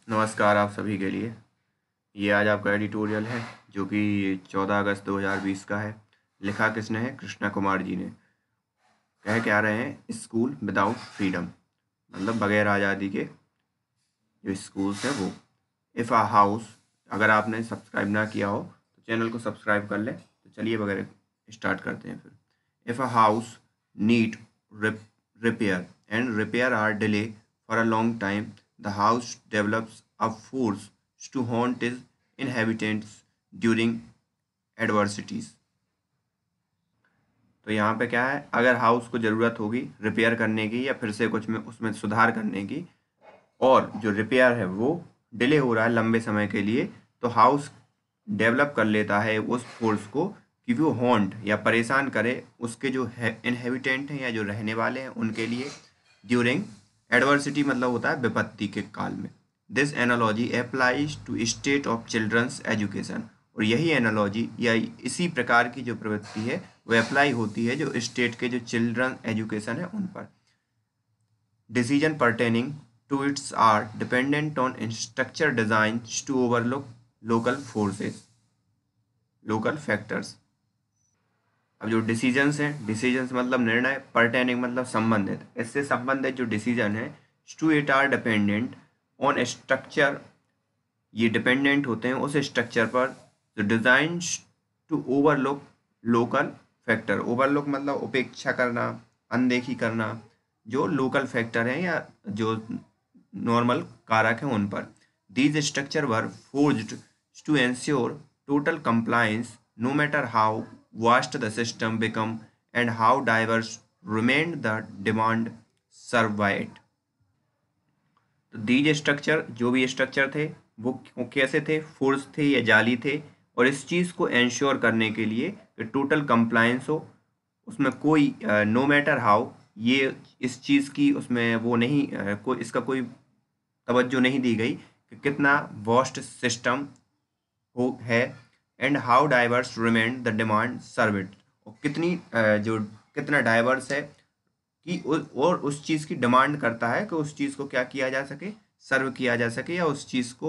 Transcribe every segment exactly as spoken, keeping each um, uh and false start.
नमस्कार आप सभी के लिए। ये आज आपका एडिटोरियल है जो कि चौदह अगस्त दो हज़ार बीस का है। लिखा किसने है? कृष्णा कुमार जी ने। कह क्या रहे हैं? स्कूल विदाउट फ्रीडम, मतलब बगैर आज़ादी के जो स्कूल्स हैं वो। इफ़ अ हाउस, अगर आपने सब्सक्राइब ना किया हो तो चैनल को सब्सक्राइब कर लें। तो चलिए वगैरह स्टार्ट करते हैं फिर। If a house need repair and repair are delay for a long time, the house develops a force to haunt is inhabitants during adversities. तो यहाँ पे क्या है, अगर हाउस को ज़रूरत होगी रिपेयर करने की या फिर से कुछ में उसमें सुधार करने की, और जो रिपेयर है वो डिले हो रहा है लंबे समय के लिए, तो हाउस डेवलप कर लेता है उस फोर्स को कि वो हॉन्ट या परेशान करे उसके जो है इनहेबिटेंट हैं या जो रहने वाले हैं उनके लिए, ड्यूरिंग एडवर्सिटी मतलब होता है विपत्ति के काल में। This analogy applies to state of children's education. और यही एनालॉजी या इसी प्रकार की जो प्रवृत्ति है वो अप्लाई होती है जो स्टेट के जो चिल्ड्रन एजुकेशन है उन पर। Decisions pertaining to its are dependent on structure designs to overlook local forces, local factors। अब जो डिसीजंस हैं, डिसीजंस मतलब निर्णय, परटेनिंग मतलब संबंधित, इससे संबंधित जो डिसीजन है to it are dependent on structure, ये डिपेंडेंट होते हैं उस स्ट्रक्चर पर जो design to overlook local factor. Overlook मतलब उपेक्षा करना, अनदेखी करना जो लोकल फैक्टर हैं या जो नॉर्मल कारक हैं उन पर। These structure were forged to ensure total compliance no matter how vast the system become and how diverse remained the demand serve by it. तो दीज स्ट्रक्चर, जो भी स्ट्रक्चर थे वो कैसे थे? फोर्स थे या जाली थे, और इस चीज़ को इंश्योर करने के लिए कि टोटल कंप्लायंस हो, उसमें कोई नो मैटर हाउ, ये इस चीज़ की उसमें वो नहीं uh, कोई इसका कोई तवज्जो नहीं दी गई कि कितना वास्ट सिस्टम हो है, and how diverse remain the demand serve it, और कितनी uh, जो कितना डाइवर्स है कि और उस चीज़ की डिमांड करता है कि उस चीज़ को क्या किया जा सके, सर्व किया जा सके या उस चीज़ को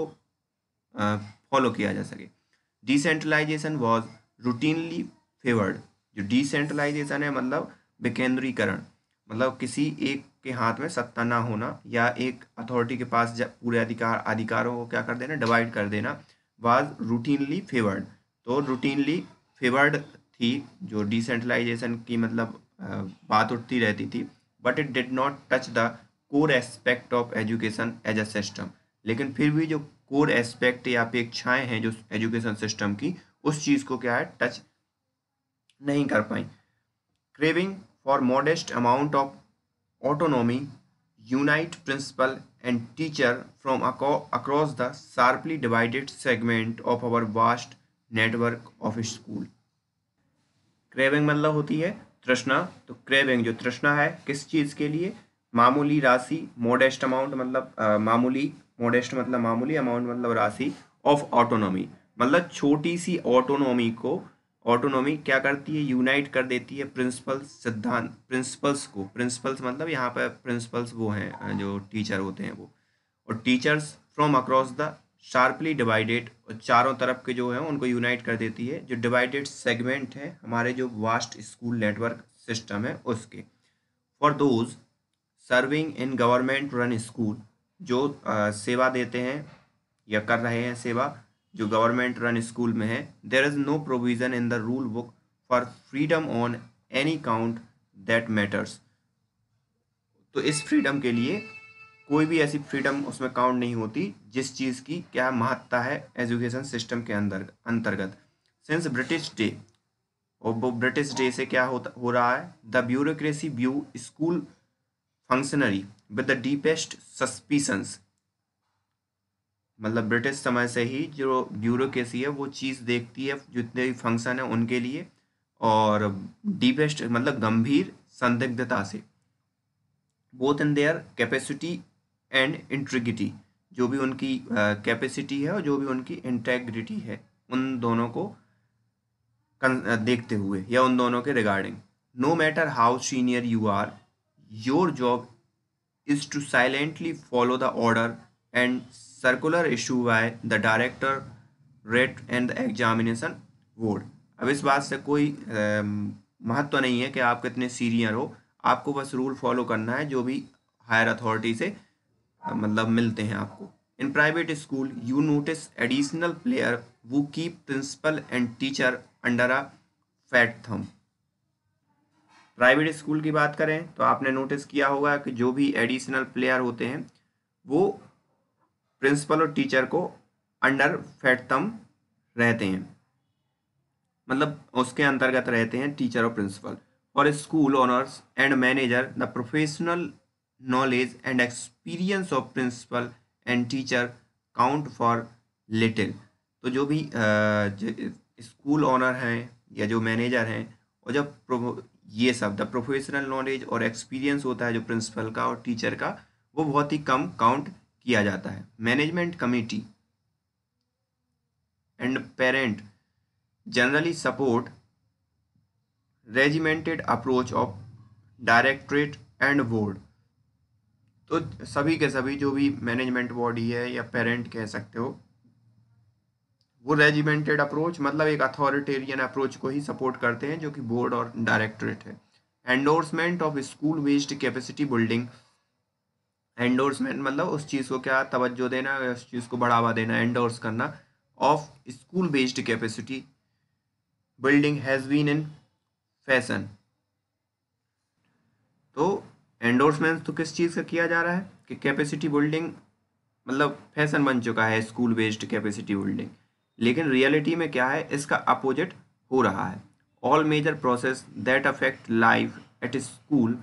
फॉलो किया जा सके। Decentralisation was routinely favoured. जो डिसेंट्रलाइजेशन है मतलब विकेंद्रीकरण, मतलब किसी एक के हाथ में सत्ता ना होना या एक अथॉरिटी के पास पूरे अधिकार अधिकारों को क्या कर देना, डिवाइड कर देना, वाज रूटीनली फेवर्ड। तो रूटीनली फेवर्ड थी जो डिसेंट्रलाइजेशन की मतलब बात उठती रहती थी, but it did not touch the core aspect of education as a system. लेकिन फिर भी जो कोर एस्पेक्ट या अपेक्षाएं हैं जो एजुकेशन सिस्टम की, उस चीज़ को क्या है, टच नहीं कर पाई। Craving for modest amount of autonomy unite principal and teacher from across the sharply divided segment of our vast network of school। Craving मतलब होती है तृष्णा। तो क्रेविंग जो तृष्णा है किस चीज़ के लिए? मामूली राशि, मॉडेस्ट अमाउंट मतलब आ, मामूली, मॉडेस्ट मतलब मामूली, अमाउंट मतलब राशि, ऑफ ऑटोनॉमी मतलब छोटी सी ऑटोनॉमी को, ऑटोनॉमी क्या करती है, यूनाइट कर देती है प्रिंसिपल सिद्धांत, प्रिंसिपल्स को। प्रिंसिपल्स मतलब यहाँ पर प्रिंसिपल्स वो हैं जो टीचर होते हैं वो, और teachers from across the sharply divided, चारों तरफ के जो है उनको यूनाइट कर देती है। जो डिवाइडेड सेगमेंट है हमारे जो वास्ट स्कूल नेटवर्क सिस्टम है उसके। For those serving in government run school, जो uh, सेवा देते हैं या कर रहे हैं सेवा जो गवर्नमेंट रन स्कूल में है, there is no provision in the rule book for freedom on any count that matters. तो इस फ्रीडम के लिए कोई भी ऐसी फ्रीडम उसमें काउंट नहीं होती जिस चीज़ की क्या महत्ता है एजुकेशन सिस्टम के अंदर अंतर्गत। सिंस ब्रिटिश डे, और वो ब्रिटिश डे से क्या होता हो रहा है, the bureaucracy view school functionary with the deepest suspicions. मतलब ब्रिटिश समय से ही जो ब्यूरोक्रेसी है वो चीज़ देखती है जितने भी फंक्शन है उनके लिए, और डीपेस्ट मतलब गंभीर संदिग्धता से, both in their capacity and integrity, जो भी उनकी कैपेसिटी uh, है और जो भी उनकी इंटेग्रिटी है, उन दोनों को देखते हुए या उन दोनों के regarding. No matter how senior you are, your job is to silently follow the order and circular issue by the directorate and the examination board. अब इस बात से कोई महत्व तो नहीं है कि आप कितने सीनियर हो, आपको बस रूल फॉलो करना है जो भी हायर अथॉरिटी से मतलब मिलते हैं आपको। In private school you notice additional player वो keep principal and teacher under a fat thumb. Private school की बात करें तो आपने नोटिस किया होगा कि जो भी एडिशनल प्लेयर होते हैं वो प्रिंसिपल और टीचर को अंडर फैट थंब रहते हैं, मतलब उसके अंतर्गत रहते हैं टीचर और principal. For school owners and manager the professional knowledge and experience of principal and teacher count for little. तो जो भी स्कूल ओनर हैं या जो मैनेजर हैं और जब ये सब द प्रोफेशनल नॉलेज और एक्सपीरियंस होता है जो प्रिंसिपल का और टीचर का, वो बहुत ही कम काउंट किया जाता है। Management committee and parent generally support regimented approach of directorate and board। तो सभी के सभी जो भी मैनेजमेंट बॉडी है या पेरेंट कह सकते हो, वो रेजिमेंटेड अप्रोच मतलब एक अथॉरिटेरियन अप्रोच को ही सपोर्ट करते हैं जो कि बोर्ड और डायरेक्टरेट है। Endorsement of school based capacity building. Endorsement मतलब उस चीज़ को क्या तवज्जो देना, उस चीज़ को बढ़ावा देना, एंडोर्स करना। Of school based capacity building has been in fashion. तो एंडोर्समेंट तो किस चीज़ का किया जा रहा है कि कैपेसिटी बिल्डिंग मतलब फैशन बन चुका है स्कूल बेस्ड कैपेसिटी बिल्डिंग, लेकिन रियलिटी में क्या है, इसका अपोजिट हो रहा है। All major process that affect life at school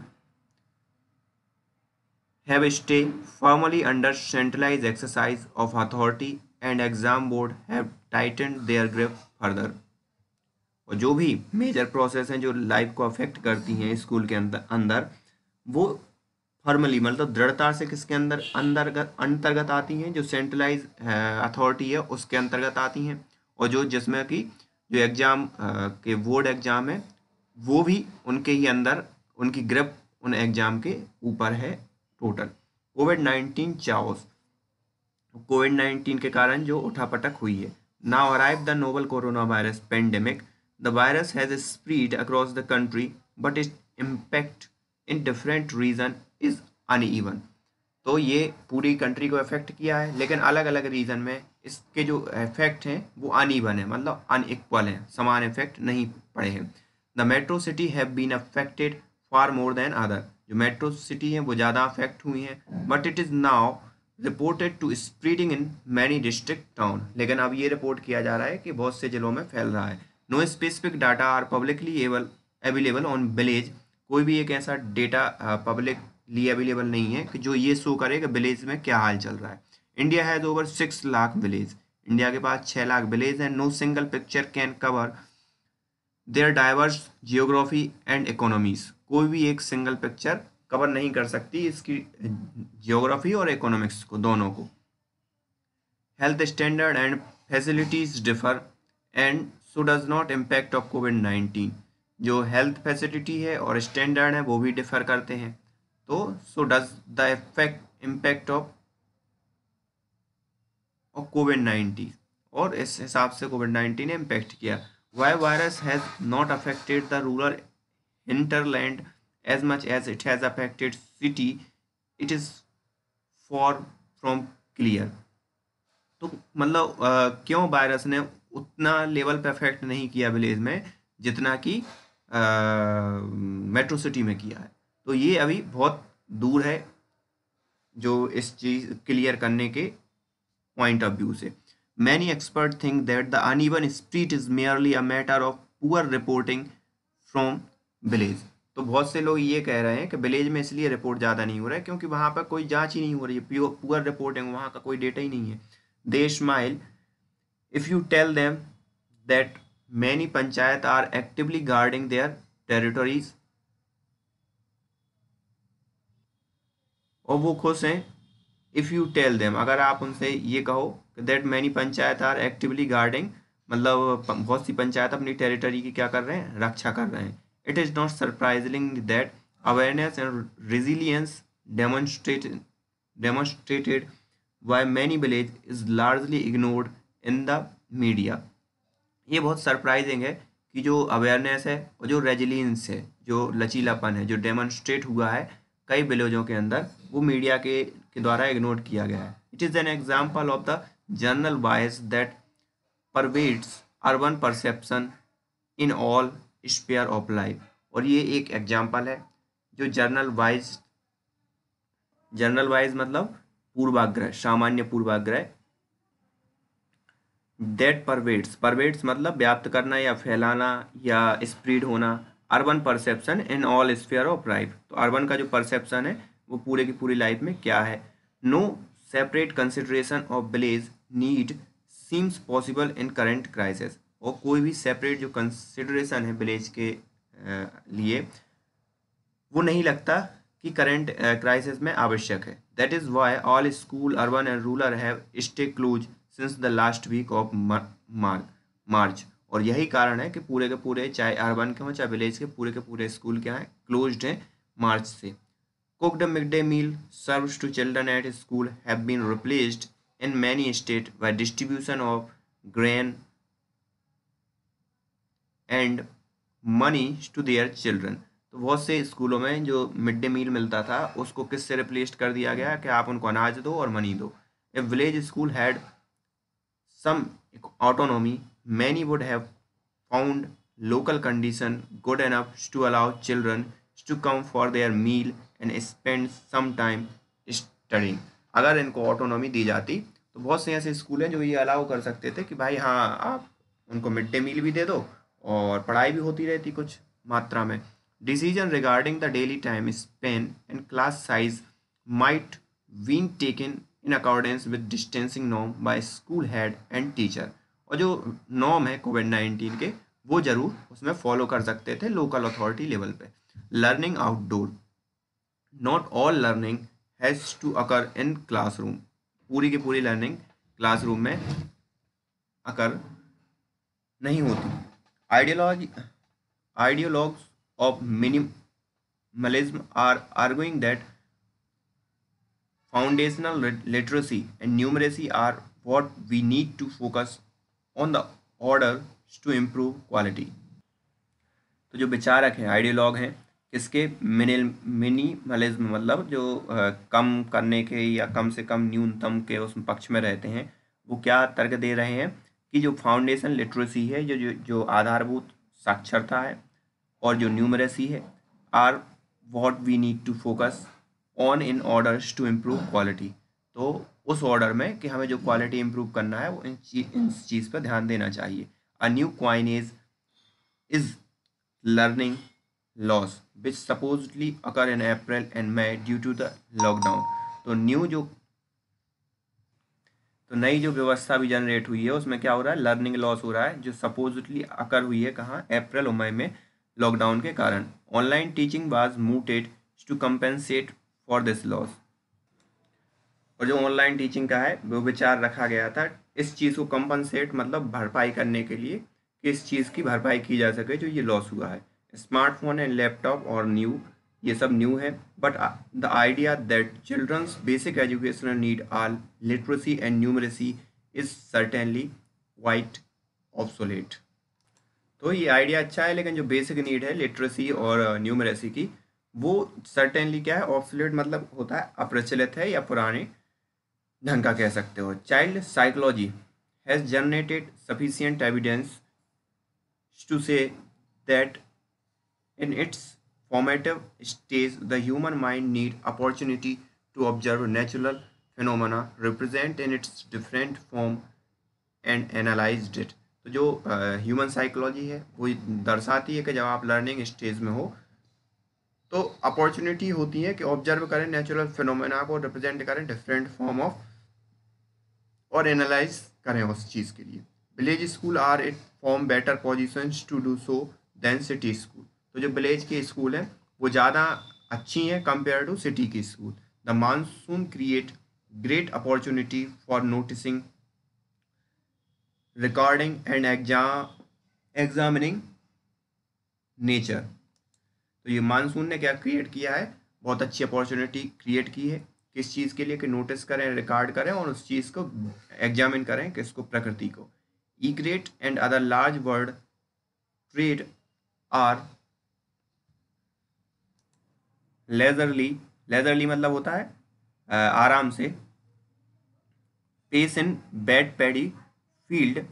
have stay formally under centralise exercise of authority and exam board have tightened their grip further. और जो भी मेजर प्रोसेस हैं जो लाइफ को अफेक्ट करती हैं स्कूल के अंदर अंदर वो फॉर्मली मतलब दृढ़ता से किसके अंदर अंतर्गत अंतर्गत आती हैं, जो सेंट्रलाइज अथॉरिटी है उसके अंतर्गत आती हैं। और जो जिसमें कि जो एग्ज़ाम के बोर्ड एग्ज़ाम है वो भी उनके ही अंदर, उनकी ग्रिप उन एग्ज़ाम के ऊपर है total. Covid nineteen chaos, Covid nineteen के कारण जो उठापटक हुई है। Now arrive the novel corona virus pandemic. The virus has spread across the country, but its impact in different region is uneven। तो ये पूरी कंट्री को अफेक्ट किया है, लेकिन अलग अलग रीजन में इसके जो इफेक्ट हैं वो अनइवन है, मतलब अनइक्वल हैं, समान इफेक्ट नहीं पड़े हैं। The metro city have been affected far more than other. जो मेट्रो सिटी हैं वो ज़्यादा अफेक्ट हुई हैं, but it is now reported to spreading in many district town. लेकिन अब ये रिपोर्ट किया जा रहा है कि बहुत से जिलों में फैल रहा है। No specific data are publicly able available on village. कोई भी एक ऐसा डेटा पब्लिकली अवेलेबल नहीं है कि जो ये शो करे कि विलेज में क्या हाल चल रहा है। India has over six lakh village. India के पास छः लाख विलेज हैं। No single picture can cover their diverse geography and economies. कोई भी एक सिंगल पिक्चर कवर नहीं कर सकती इसकी जियोग्राफी और इकोनॉमिक्स को, दोनों को। Health standard and facilities differ and so does not impact of Covid nineteen. जो हेल्थ फैसिलिटी है और स्टैंडर्ड है वो भी डिफर करते हैं, तो so does the effect impact of of Covid nineteen, और इस हिसाब से कोविड नाइन्टीन ने इम्पैक्ट किया। Why virus has not affected the rural hinterland as much as it has affected city, it is far from clear। तो मतलब क्यों virus ने उतना लेवल पे अफेक्ट नहीं किया विलेज में जितना कि मेट्रो सिटी में किया है, तो ये अभी बहुत दूर है जो इस चीज़ क्लियर करने के पॉइंट ऑफ व्यू से। Many expert think that the uneven spread is merely a matter of poor reporting from village. तो बहुत से लोग ये कह रहे हैं कि विलेज में इसलिए रिपोर्ट ज़्यादा नहीं हो रहा है क्योंकि वहाँ पर कोई जांच ही नहीं हो रही है, प्योर पुअर रिपोर्टिंग, वहाँ का कोई डेटा ही नहीं है। They smile if you tell them that many panchayat are actively guarding their territories. और वो खुश हैं इफ़ यू टेल देम, अगर आप उनसे ये कहो that many panchayat are actively guarding, मतलब बहुत सी पंचायत अपनी टेरिटरी की क्या कर रहे हैं, रक्षा कर रहे हैं। It is not surprising that awareness and resilience demonstrated demonstrated why many village is largely ignored in the media। ये बहुत सरप्राइजिंग है कि जो अवेयरनेस है और जो रेजिलियंस है, जो लचीलापन है, जो डेमोन्स्ट्रेट हुआ है कई विलेजों के अंदर, वो मीडिया के के द्वारा इग्नोर किया गया है। It is an example of the general bias that pervades urban perception in all sphere of life. और ये एक एग्जाम्पल है जो जर्नल वाइज जर्नल वाइज मतलब पूर्वाग्रह, सामान्य पूर्वाग्रह, दैट परवेड्स परवेड्स मतलब व्याप्त करना या फैलाना या स्प्रेड होना, urban perception in all sphere of life. तो अर्बन का जो परसेप्शन है वो पूरे की पूरी लाइफ में क्या है। No separate consideration of village need seems possible in current crisis. और कोई भी सेपरेट जो कंसिडरेशन है विलेज के अ, लिए वो नहीं लगता कि करंट क्राइसिस में आवश्यक है। That is why all school urban and rural have stay close since the last week of March. और यही कारण है कि पूरे के पूरे, चाहे अर्बन के हों चाहे विलेज के, पूरे के पूरे स्कूल क्या हैं, क्लोज्ड हैं मार्च से। Cooked mid day meal serves to children at school have been replaced in many state by distribution of grain and money to their children. तो बहुत से स्कूलों में जो मिड डे मील मिलता था उसको किससे रिप्लेस कर दिया गया कि आप उनको अनाज दो और मनी दो। A village school had some autonomy, many would have found local condition good enough to allow children to come for their meal and spend some time studying. अगर इनको ऑटोनॉमी दी जाती तो बहुत से ऐसे स्कूल हैं जो ये अलाउ कर सकते थे कि भाई हाँ आप उनको मिड डे मील भी दे दो और पढ़ाई भी होती रहती कुछ मात्रा में। Decision regarding the daily time spent and class size might been taken in accordance with distancing norm by school head and teacher। और जो नॉर्म है कोविड नाइन्टीन के वो जरूर उसमें फॉलो कर सकते थे लोकल अथॉरिटी लेवल पे। Learning outdoor, not all learning has to occur in classroom. पूरी की पूरी लर्निंग क्लासरूम में अकर नहीं होती। Ideology ideologues of minimalism are arguing that foundational literacy and numeracy are what we need to focus on the order to improve quality। तो जो विचारक हैं, आइडियोलॉग हैं किसके, मिनिमलिज्म मतलब जो आ, कम करने के या कम से कम न्यूनतम के उस पक्ष में रहते हैं, वो क्या तर्क दे रहे हैं कि जो फाउंडेशन लिटरेसी है, जो जो जो आधारभूत साक्षरता है और जो न्यूमरेसी है, are what we need to focus on in order to improve quality. तो उस ऑर्डर में कि हमें जो क्वालिटी इम्प्रूव करना है वो इन चीज इन चीज़ पर ध्यान देना चाहिए। A new coinage is learning loss which supposedly occur in April and May due to the lockdown. तो न्यू जो तो नई जो व्यवस्था भी जनरेट हुई है उसमें क्या हो रहा है, लर्निंग लॉस हो रहा है, जो सपोजली अकर हुई है कहाँ, अप्रैल और मई में लॉकडाउन के कारण। Online teaching was mooted to compensate for this loss. और जो ऑनलाइन टीचिंग का है वो विचार रखा गया था इस चीज़ को कंपनसेट मतलब भरपाई करने के लिए कि इस चीज़ की भरपाई की जा सके जो ये लॉस हुआ है। स्मार्टफोन एंड लैपटॉप और न्यू, ये सब न्यू है, but the idea that children's basic educational need are literacy and numeracy is certainly quite obsolete. तो ये आइडिया अच्छा है, लेकिन जो बेसिक नीड है लिटरेसी और न्यूमरेसी की, वो सर्टेनली क्या है, ऑब्सोलेट मतलब होता है अप्रचलित है या पुराने ढंग का कह सकते हो। Child psychology has generated sufficient evidence to say that in its formative stage the human mind need opportunity to observe natural phenomena represent in its different form and analyzed it। तो जो ह्यूमन uh, साइकोलॉजी है वो दर्शाती है कि जब आप learning stage में हो तो अपॉर्चुनिटी होती है कि ऑब्जर्व करें नेचुरल फिनोमेना को, रिप्रेजेंट करें डिफरेंट फॉर्म ऑफ, और एनालाइज करें उस चीज़ के लिए। Village school are it form better position to do so than city school. तो जो विलेज के स्कूल हैं वो ज़्यादा अच्छी हैं कंपेयर टू सिटी की school. The monsoon create great opportunity for noticing, recording and exam examining nature. तो ये मानसून ने क्या क्रिएट किया है, बहुत अच्छी अपॉर्चुनिटी क्रिएट की है किस चीज़ के लिए, कि नोटिस करें, रिकॉर्ड करें और उस चीज़ को एग्जामिन करें, किसको, प्रकृति को। Egret and other large bird tread are leisurely, leisurely मतलब होता है आ, आराम से, pace in wet paddy field,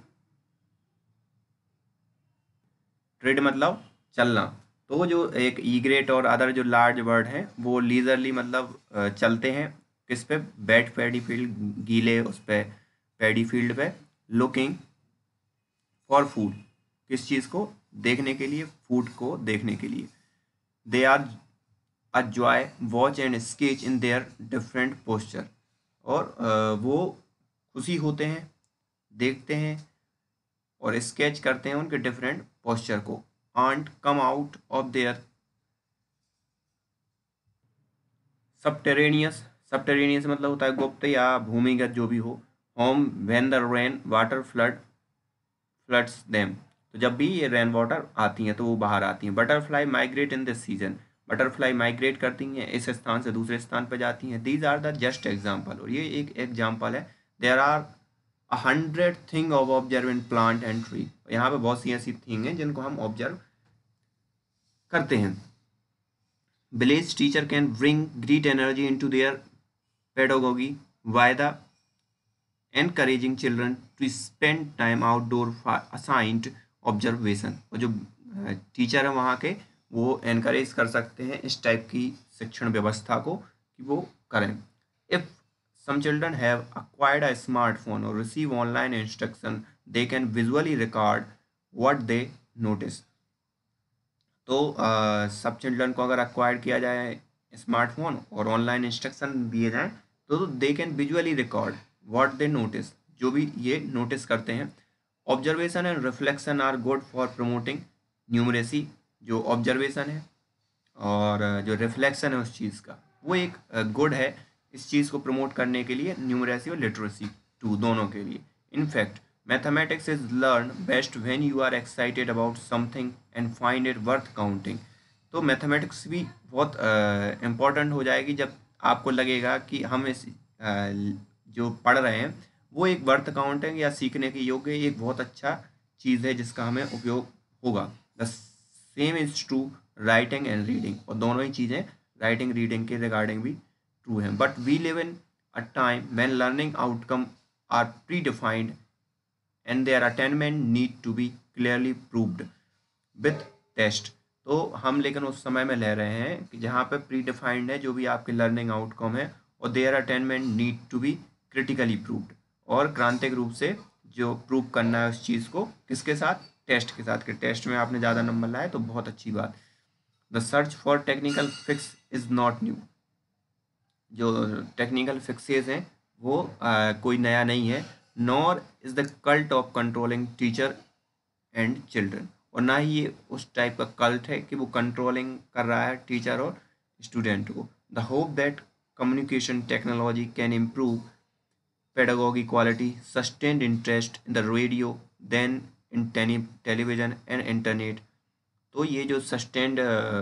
tread मतलब चलना। तो जो एक ईग्रेट और अदर जो लार्ज बर्ड हैं वो लीजरली मतलब अ, चलते हैं किस पे, बेड पैडी फील्ड, गीले उस पे पैडी फील्ड पे, लुकिंग फॉर फूड, किस चीज़ को देखने के लिए, फूड को देखने के लिए। They are a joy watch and sketch in their different posture, और अ, वो खुशी होते हैं, देखते हैं और स्केच करते हैं उनके डिफरेंट पोस्चर को। Ant come out of their subterranean, subterranean मतलब होता है गुप्त या भूमिगत जो भी हो, home when the rain water flood floods them, तो जब भी ये रेन वाटर आती हैं तो वो बाहर आती हैं। Butterfly migrate in this season, butterfly migrate करती हैं, इस स्थान से दूसरे स्थान पर जाती हैं। These are the just example, और ये एक एग्जाम्पल है। There are a hundred thing of observe in plant and tree, यहाँ पे बहुत सी ऐसी थिंग हैं जिनको हम ऑब्जर्व करते हैं। Village teacher can bring great energy into their pedagogy by the encouraging children to spend time outdoor for assigned observation, और जो टीचर है वहाँ के वो encourage कर सकते हैं इस टाइप की शिक्षण व्यवस्था को कि वो करें। If some children have acquired a smartphone or receive online instruction, they can visually record what they notice, तो अ, सब चिल्ड्रन को अगर अक्वायर किया जाए स्मार्टफोन और ऑनलाइन इंस्ट्रक्शन दिए जाएं तो they can visually record what they notice, जो भी ये नोटिस करते हैं। Observation and reflection are good for promoting numeracy, जो ऑब्जर्वेशन है और जो रिफ्लेक्शन है उस चीज़ का वो एक गुड है इस चीज़ को प्रमोट करने के लिए, न्यूमरेसी और लिटरेसी टू दोनों के लिए। In fact mathematics is learn best when you are excited about something and find it worth counting, तो मैथमेटिक्स भी बहुत इम्पॉर्टेंट uh, हो जाएगी जब आपको लगेगा कि हम इस uh, जो पढ़ रहे हैं वो एक वर्थ काउंटिंग या सीखने के योग्य एक बहुत अच्छा चीज़ है जिसका हमें उपयोग होगा। The same is true writing and reading, और दोनों ही चीज़ें राइटिंग रीडिंग के रिगार्डिंग भी ट्रू हैं। But we live in a time when learning outcome are predefined and their attainment need to be clearly proved with test, तो हम लेकिन उस समय में ले रहे हैं कि जहाँ पे प्री डिफाइंड है जो भी आपके लर्निंग आउटकम है, और their attainment need to be critically proved, और क्रांतिक रूप से जो प्रूव करना है उस चीज़ को किसके साथ, टेस्ट के साथ, कि टेस्ट में आपने ज़्यादा नंबर लाए तो बहुत अच्छी बात। The search for technical fix is not new, जो टेक्निकल फिक्सेस हैं वो आ, कोई नया नहीं है। Nor is the cult of controlling teacher and children, और ना ही ये उस टाइप का कल्ट है कि वो कंट्रोलिंग कर रहा है टीचर और स्टूडेंट को। The hope that communication technology can improve pedagogy quality, sustained interest in the radio, then in television and internet, तो ये जो sustained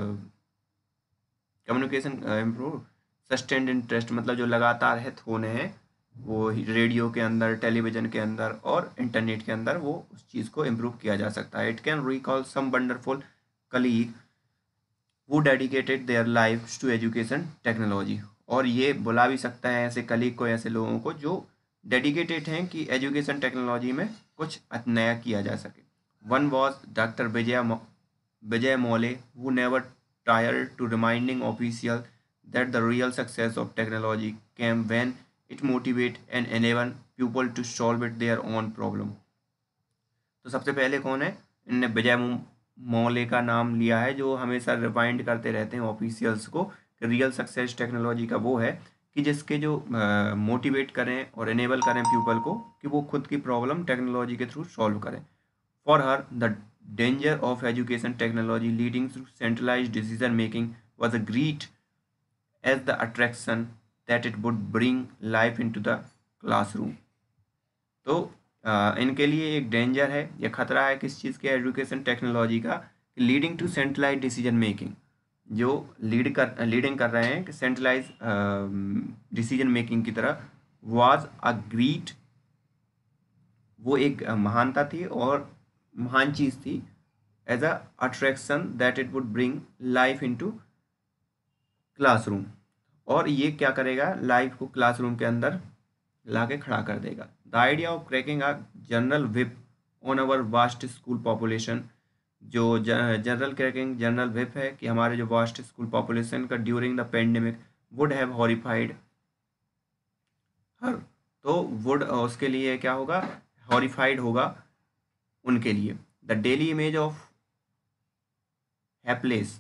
communication improve, sustained interest मतलब जो लगातार हित होने हैं वो रेडियो के अंदर, टेलीविज़न के अंदर और इंटरनेट के अंदर, वो उस चीज़ को इम्प्रूव किया जा सकता है। It can recall some wonderful colleague वो dedicated their life to education technology, और ये बुला भी सकता है ऐसे कलीग को, ऐसे लोगों को जो डेडिकेटेड हैं कि एजुकेशन टेक्नोलॉजी में कुछ नया किया जा सके। One was doctor Vijay Vijay Maule who never tired to reminding official that the real success of technology came when it motivate and enable people to solve it their own problem, तो सबसे पहले कौन है, इनने विजय मौले का नाम लिया है जो हमेशा रिमाइंड करते रहते हैं ऑफिशियल्स को कि रियल सक्सेस टेक्नोलॉजी का वो है कि जिसके जो मोटिवेट करें और इनेबल करें पीपल को कि वो खुद की प्रॉब्लम टेक्नोलॉजी के थ्रू सॉल्व करें। For her the danger of education technology leading to centralized decision making was a great as the attraction that it would bring life into the classroom, तो आ, इनके लिए एक डेंजर है या खतरा है किस चीज़ के, एजुकेशन टेक्नोलॉजी का, leading to centralize decision making, जो लीड कर लीडिंग कर रहे हैं कि सेंट्रलाइज डिसीजन मेकिंग की तरह, वाज अ ग्रेट, वो एक महानता थी और महान चीज़ थी, as a attraction that it would bring life into classroom, और ये क्या करेगा, लाइफ को क्लासरूम के अंदर ला के खड़ा कर देगा। The idea of cracking a general whip on our vast school population, जो जनरल क्रैकिंग जनरल विप है कि हमारे जो वास्ट स्कूल पॉपुलेशन का during the pandemic would have horrified her, तो वुड उसके लिए क्या होगा, हॉरिफाइड होगा उनके लिए। The daily image of hapless,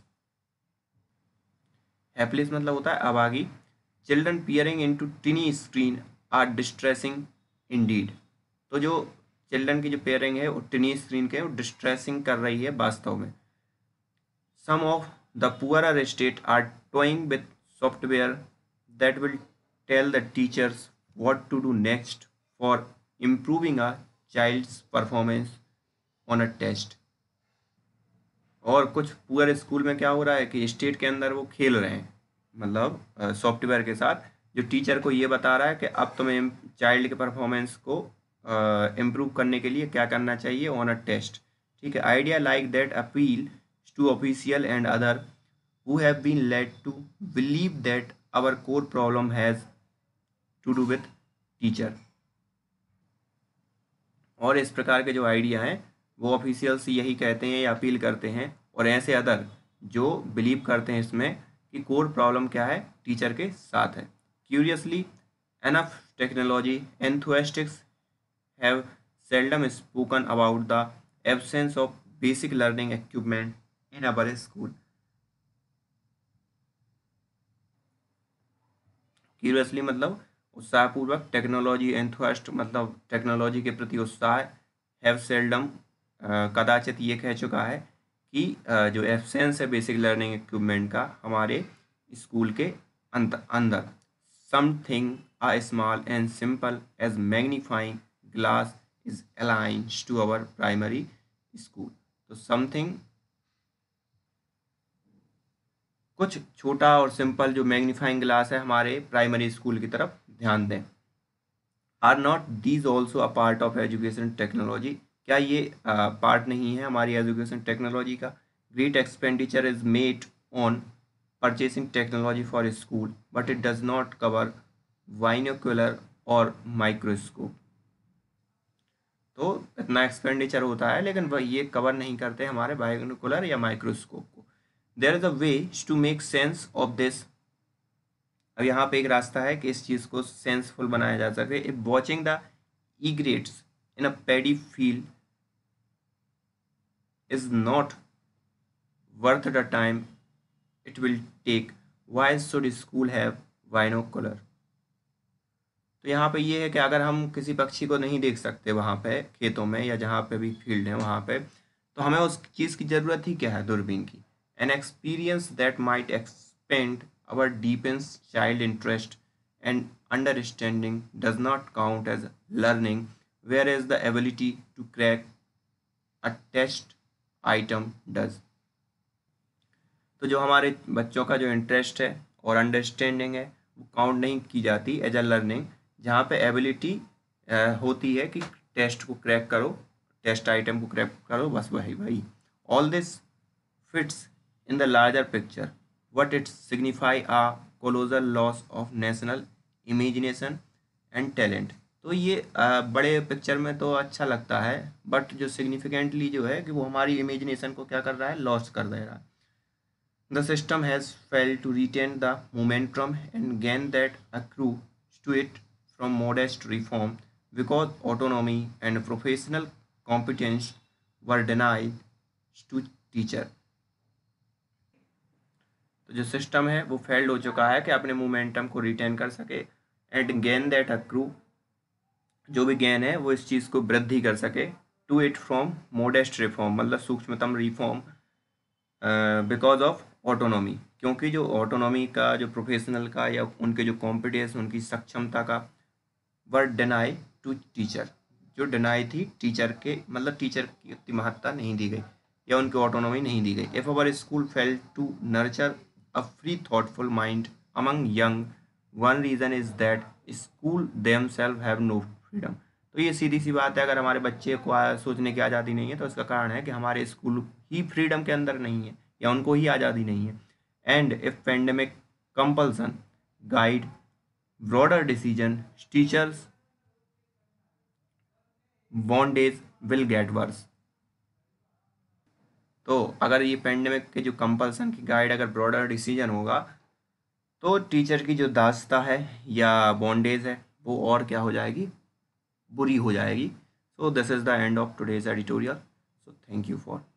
hapless मतलब होता है अभागी, children peering into tiny screen are distressing indeed, तो जो चिल्ड्रन की जो पेयरिंग है वो टिनी स्क्रीन के वो डिस्ट्रेसिंग कर रही है वास्तव में। Some of the poorer state are toying with software that will tell the teachers what to do next for improving a child's performance on a test. और कुछ पुअर स्कूल में क्या हो रहा है कि स्टेट के अंदर वो खेल रहे हैं, मतलब सॉफ्टवेयर के साथ, जो टीचर को ये बता रहा है कि अब तुम्हें चाइल्ड के परफॉर्मेंस को इम्प्रूव करने के लिए क्या करना चाहिए ऑन अ टेस्ट। ठीक है, idea like that appeal to official and other who have been led to believe that our core problem has to do with teacher. और इस प्रकार के जो आइडिया हैं वो ऑफिशियल्स यही कहते हैं या अपील करते हैं, और ऐसे अदर जो बिलीव करते हैं इसमें कि कोर प्रॉब्लम क्या है, टीचर के साथ है। Curiously enough technology enthusiasts have seldom spoken about the absence of basic learning equipment in our school. Curiously मतलब उत्साहपूर्वक, टेक्नोलॉजी एंथुसिस्ट मतलब टेक्नोलॉजी के प्रति उत्साह, हैव सेल्डम कदाचित ये कह चुका है कि uh, जो एब्सेंस है बेसिक लर्निंग इक्विपमेंट का हमारे स्कूल के अंदर, something a small and simple as magnifying glass is aligned to our primary school. तो समथिंग कुछ छोटा और सिंपल जो मैग्नीफाइंग ग्लास है हमारे प्राइमरी स्कूल की तरफ ध्यान दें। Are not these also a part of education technology, क्या ये पार्ट uh, नहीं है हमारी एजुकेशन टेक्नोलॉजी का। Great expenditure is made on purchasing technology for school but it does not cover binocular और माइक्रोस्कोप, तो इतना एक्सपेंडिचर होता है लेकिन वह ये कवर नहीं करते हमारे बाइनोकुलर या माइक्रोस्कोप को। There is a way to make sense of this, अब यहाँ पे एक रास्ता है कि इस चीज़ को सेंसफुल बनाया जा सके। If watching the egrets in a paddy field is not worth the time it will take, why should school have binocular। तो यहाँ पे ये है कि अगर हम किसी पक्षी को नहीं देख सकते वहाँ पे खेतों में या जहाँ पे भी फील्ड है वहाँ पे, तो हमें उस चीज़ की ज़रूरत ही क्या है, दूरबीन की। An experience that might expand our deepens child interest and understanding does not count as learning, whereas the ability to crack a test item does। तो जो हमारे बच्चों का जो इंटरेस्ट है और अंडरस्टैंडिंग है वो काउंट नहीं की जाती एज अ लर्निंग, जहाँ पे एबिलिटी होती है कि टेस्ट को क्रैक करो, टेस्ट आइटम को क्रैक करो, बस वही वही। All this fits in the larger picture what it signify a colossal loss of national imagination and talent। तो ये आ, बड़े पिक्चर में तो अच्छा लगता है, बट जो सिग्निफिकेंटली जो है कि वो हमारी इमेजिनेशन को क्या कर रहा है, लॉस कर दे रहा है। The system has failed to retain the momentum and gain that accrue to it from modest reform because autonomy and professional competence were denied to teacher। तो जो सिस्टम है वो फेल्ड हो चुका है कि अपने मोमेंटम को रिटेन कर सके एंड गेन दैट अक्रू, जो भी गेन है वो इस चीज़ को वृद्धि कर सके, to it from modest reform मतलब सूक्ष्मतम रिफॉर्म, बिकॉज ऑफ ऑटोनॉमी, क्योंकि जो ऑटोनॉमी का जो प्रोफेशनल का या उनके जो कॉम्पिटेंस उनकी सक्षमता का वर डिनाई टू टीचर, जो डिनाई थी टीचर के, मतलब टीचर की उतनी महत्ता नहीं दी गई। या उनकी ऑटोनॉमी नहीं दी गई। If our school fail to nurture a free thoughtful mind among young, one reason is that school themselves have no freedom. तो ये सीधी सी बात है, अगर हमारे बच्चे को आ- सोचने की आज़ादी नहीं है तो इसका कारण है कि हमारे स्कूल ही फ्रीडम के अंदर नहीं है या उनको ही आज़ादी नहीं है। And if pandemic compulsion guide broader decision, teachers bondage will get worse. तो अगर ये पेंडेमिक के जो कंपल्सन की गाइड अगर ब्रॉडर डिसीजन होगा तो टीचर की जो दास्ता है या बॉन्डेज है वो और क्या हो जाएगी, बुरी हो जाएगी। So this is the end of today's editorial. So thank you for